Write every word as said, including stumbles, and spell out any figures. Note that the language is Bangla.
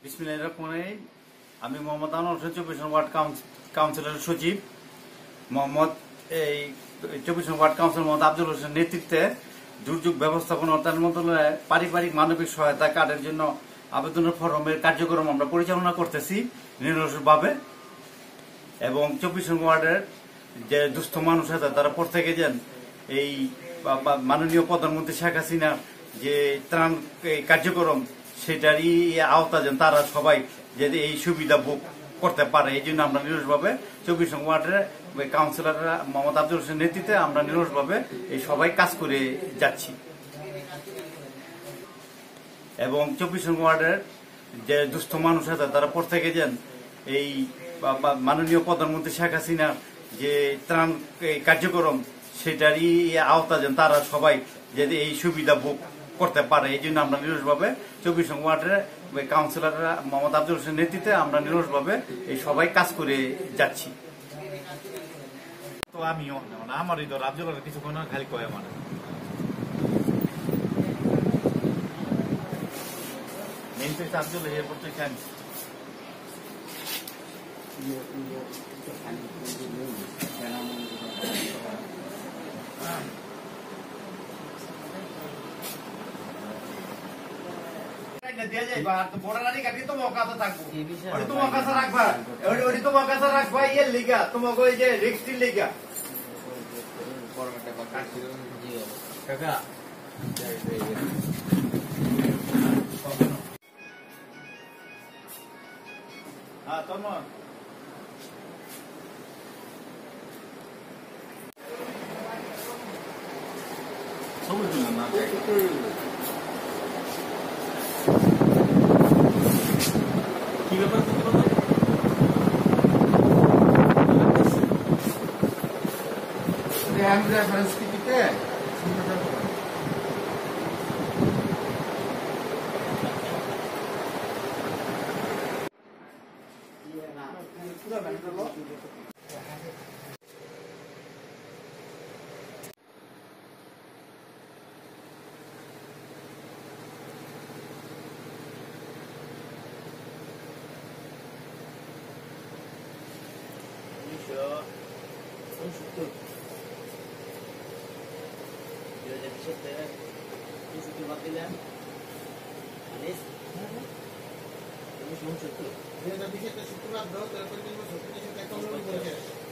বিসমিল্লাহির রহমানির রহিম। আমি মোহাম্মদ আনোয়ার হোসেন, চব্বিশ নং ওয়ার্ড কাউন্সিলরের সচিব। মোহাম্মদ এই চব্বিশ নং ওয়ার্ড কাউন্সিলর মোহাম্মদ আব্দুল হোসেনের নেতৃত্বে দুর্যোগ ব্যবস্থাপনা অর্থায়ন মন্ত্রণালয়ে পারিবারিক মানবিক সহায়তা কার্ডের জন্য আবেদনের ফরমের কার্যক্রম আমরা পরিচালনা করতেছি নিরলসভাবে। এবং চব্বিশ নং ওয়ার্ডের যে দুস্থ মানুষ আছে তারা প্রত্যেকে যেন এই মাননীয় প্রধানমন্ত্রী শেখ হাসিনার যে ত্রাণ কার্যক্রম সেটারই আওতা যেন তারা সবাই যদি এই সুবিধা ভোগ করতে পারে, এই জন্য আমরা নিরলসভাবে চব্বিশ নং ওয়ার্ডের কাউন্সিলর মোহাম্মদ আব্দুল হোসেনের নেতৃত্বে আমরা নিরলসভাবে এই সবাই কাজ করে যাচ্ছি। এবং চব্বিশ নং ওয়ার্ডের যে দুস্থ মানুষ আছে তারা প্রত্যেকে যেন এই মাননীয় প্রধানমন্ত্রী শেখ হাসিনার যে ত্রাণ কার্যক্রম সেটারই আওতা যেন তারা সবাই যদি এই সুবিধা ভোগ করতে পারে, এই জন্য আমরা নিরলসভাবে চব্বিশ নং ওয়ার্ডের কাউন্সিলর মোহাম্মদ আব্দুল হোসেনের নেতৃত্বে আমরা নিরলসভাবে এই সবাই কাজ করে যাচ্ছি। তো আমিও আমার এই তো রাজ্যের কিছুক্ষণ খালি কয় আমার মেনতে চার্জ হলে এরপর তো খান দিয়ে যাইবা বড় রানি কাটি তো মৌকা তো থাকবো, ওই তো মৌকা রাখবা, ওই ওই তো মৌকা রাখবা ইয়ের লিগা তোমাকে ওই যে রিক্সটির লিগা কাকা হ্যাঁ তোমার ছবি তুললাম না কি ব্যাপার রেফারেন্স টিকিটে শুক্রবার